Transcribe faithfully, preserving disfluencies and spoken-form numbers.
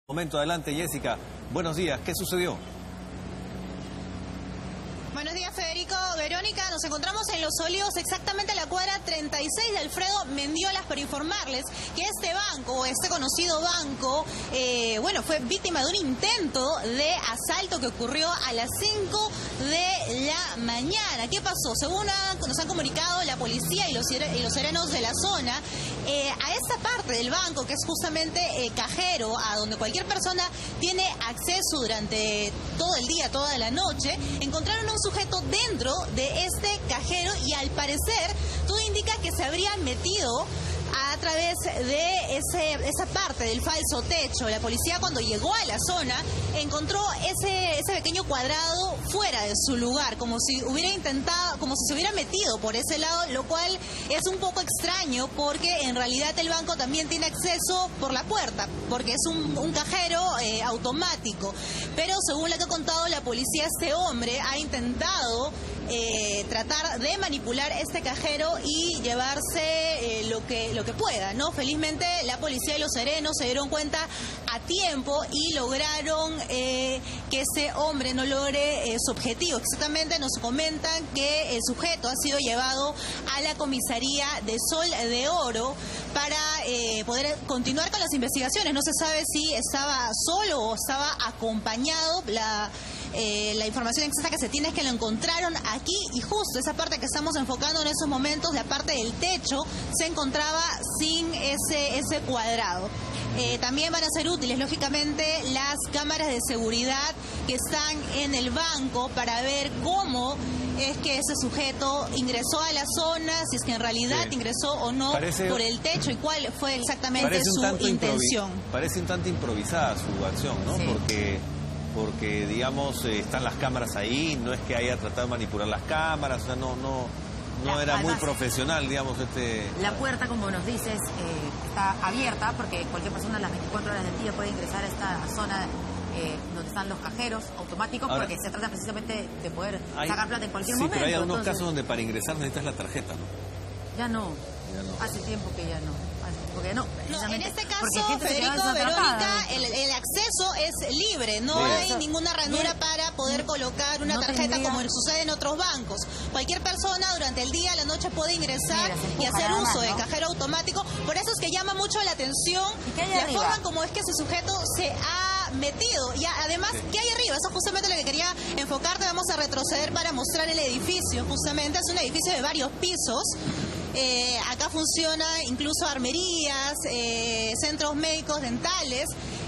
Momento, adelante, Jessica. Buenos días, ¿qué sucedió? Buenos días, Federico. Verónica, nos encontramos en Los Olivos, exactamente a la cuadra treinta y seis de Alfredo Mendiolas, para informarles que este banco, este conocido banco, eh, bueno, fue víctima de un intento de asalto que ocurrió a las cinco de la mañana. ¿Qué pasó? Según ha, nos han comunicado la policía y los, y los serenos de la zona, eh, a esta parte del banco, que es justamente eh, cajero, a donde cualquier persona tiene acceso durante todo el día, toda la noche, encontraron un sujeto dentro de este cajero y al parecer todo indica que se habría metido a través de ese, esa parte del falso techo. La policía, cuando llegó a la zona, encontró ese, ese pequeño cuadrado fuera de su lugar, como si hubiera intentado, como si se hubiera metido por ese lado, lo cual es un poco extraño porque en realidad el banco también tiene acceso por la puerta, porque es un, un cajero eh, automático. Pero según lo que ha contado la policía, este hombre ha intentado eh, tratar de manipular este cajero y llevarse eh, lo que lo que pueda, ¿no? Felizmente la policía y los serenos se dieron cuenta a tiempo y lograron eh, que ese hombre no logre eh, su objetivo. Exactamente nos comentan que el sujeto ha sido llevado a la comisaría de Sol de Oro para eh, poder continuar con las investigaciones. No se sabe si estaba solo o estaba acompañado. La Eh, la información exacta que se tiene es que lo encontraron aquí y justo esa parte que estamos enfocando en esos momentos, la parte del techo, se encontraba sin ese, ese cuadrado. Eh, también van a ser útiles, lógicamente, las cámaras de seguridad que están en el banco para ver cómo es que ese sujeto ingresó a la zona, si es que en realidad sí. ingresó o no parece, por el techo y cuál fue exactamente su intención. Parece un tanto improvisada su acción, ¿no? Sí. Porque... porque, digamos, eh, están las cámaras ahí, no es que haya tratado de manipular las cámaras, o sea, no, no, no la, era además, muy profesional, digamos, este... La puerta, como nos dices, eh, está abierta, porque cualquier persona a las veinticuatro horas del día puede ingresar a esta zona eh, donde están los cajeros automáticos. Ahora, porque se trata precisamente de poder hay, sacar plata en cualquier sí, momento. Sí, pero hay algunos entonces... casos donde para ingresar necesitas la tarjeta, ¿no? Ya no. Ya no. Hace tiempo que ya no. Porque no, no, en este caso, Federico, Verónica, el, el acceso es libre, no Bien. hay ninguna ranura Bien. para poder colocar una no tarjeta tendría... como sucede en otros bancos. Cualquier persona durante el día, la noche puede ingresar Mira, y hacer uso más, ¿no? de cajero automático. Por eso es que llama mucho la atención la arriba? forma como es que ese sujeto se ha metido. Y además, sí. ¿qué hay arriba? Eso es justamente lo que quería enfocarte. Vamos a retroceder para mostrar el edificio. Justamente es un edificio de varios pisos. Eh, acá funciona incluso armerías, eh, centros médicos dentales